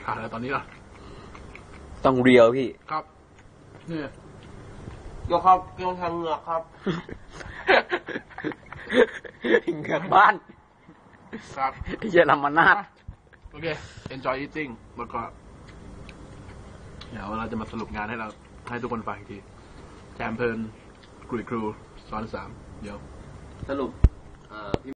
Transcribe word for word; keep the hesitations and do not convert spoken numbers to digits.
ขาดอะไรตอนนี้ล่ะต้องเรียวพี่ครับนี่ยกครับยกทางเหงือกครับเหงือกบ้านครับเยอรมนาทโอเค enjoy eating แล้วก็เดี๋ยวเราจะมาสรุปงานให้เราให้ทุกคนฟังอีกทีแจมเพลินกรุยครูซ้อนสามเดี๋ยวสรุป